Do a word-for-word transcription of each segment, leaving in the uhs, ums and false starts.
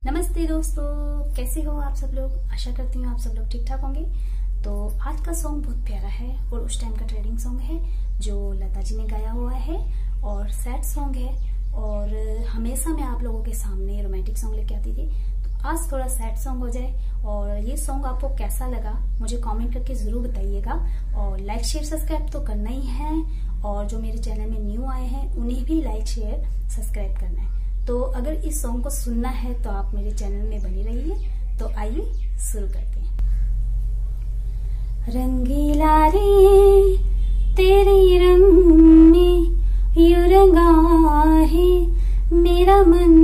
नमस्ते दोस्तों, कैसे हो आप सब लोग। आशा करती हूँ आप सब लोग ठीक ठाक होंगे। तो आज का सॉन्ग बहुत प्यारा है और उस टाइम का ट्रेंडिंग सॉन्ग है जो लता जी ने गाया हुआ है और सैड सॉन्ग है। और हमेशा मैं आप लोगों के सामने रोमांटिक सॉन्ग लेके आती थी, तो आज थोड़ा सैड सॉन्ग हो जाए। और ये सॉन्ग आपको कैसा लगा मुझे कमेंट करके जरूर बताइएगा। और लाइक शेयर सब्सक्राइब तो करना ही है, और जो मेरे चैनल में न्यू आए हैं उन्हें भी लाइक शेयर सब्सक्राइब करना है। तो अगर इस सॉन्ग को सुनना है तो आप मेरे चैनल में बने रहिए। तो आइए शुरू करते हैं। रंगीला रे तेरे रंग में यूं रंगा है मेरा मन,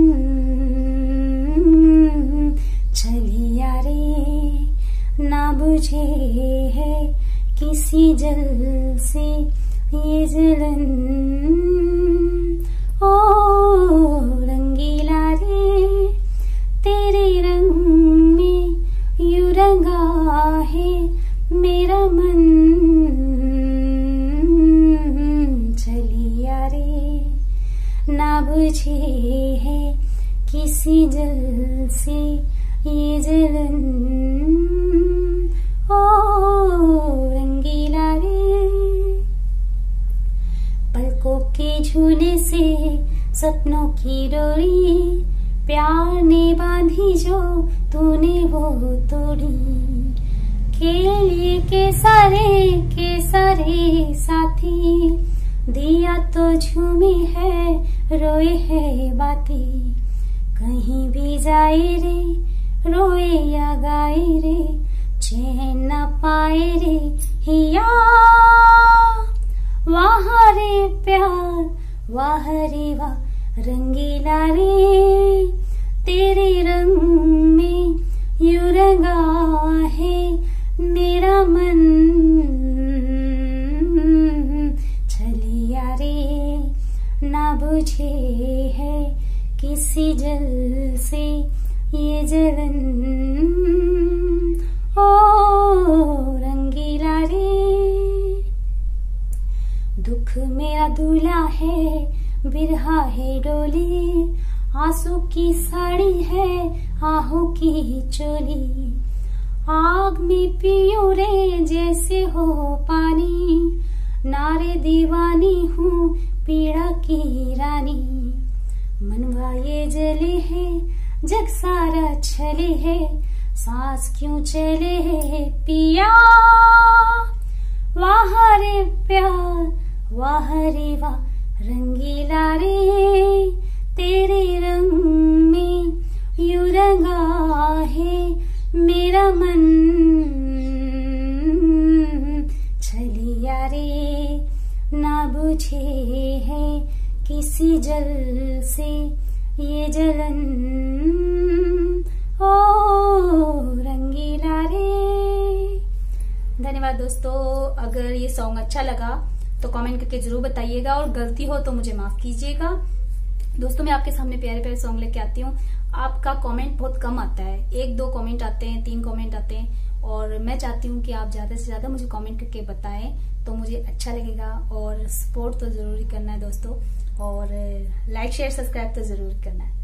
चलिया रे ना बुझे है किसी जल से ये जलन। ओ रंगीला रे तेरे रंग में यूं रंगा है मेरा मन, चलिया रे ना बुझे है किसी जल से ये जलन। ओ रंगीला रे पलकों के झूले से सपनों की डोरी प्यार ने बांधी जो तूने वो तोड़ी। खेलिए के सारे के सारे साथी दिया तो झूमे है रोए है बातें। कहीं भी जाए रे रोए या गाए रे चैन न पाए रे हिया। वाह रे प्यार वाह रे वाह रंगीला रे तेरे रंग में यूं रंगा है मेरा मन, चलिया रे ना बुझे है किसी जल से ये जलन। ओ रंगीला रे दुख मेरा दूल्हा है बिरहा है डोली, आंसू की साड़ी है आहों की चोली। आग में पियो रे जैसे हो पानी, नारे दीवानी हूँ पीड़ा की रानी। मनवा ये जले है जग सारा छले है, सांस क्यों चले है पिया। वाह रे प्यार वाह रे वाह रंगीला रे तेरे रंग में यूं रंगा है मेरा मन, चलिया रे ना बुझे है किसी जल से ये जलन। ओ रंगीला रे। धन्यवाद दोस्तों। अगर ये सॉन्ग अच्छा लगा तो कमेंट करके जरूर बताइएगा, और गलती हो तो मुझे माफ कीजिएगा। दोस्तों मैं आपके सामने प्यारे प्यारे सॉन्ग लेके आती हूँ। आपका कमेंट बहुत कम आता है, एक दो कमेंट आते हैं, तीन कमेंट आते हैं, और मैं चाहती हूँ कि आप ज्यादा से ज्यादा मुझे कमेंट करके बताएं तो मुझे अच्छा लगेगा। और सपोर्ट तो जरूर करना है दोस्तों, और लाइक शेयर सब्सक्राइब तो जरूर करना है।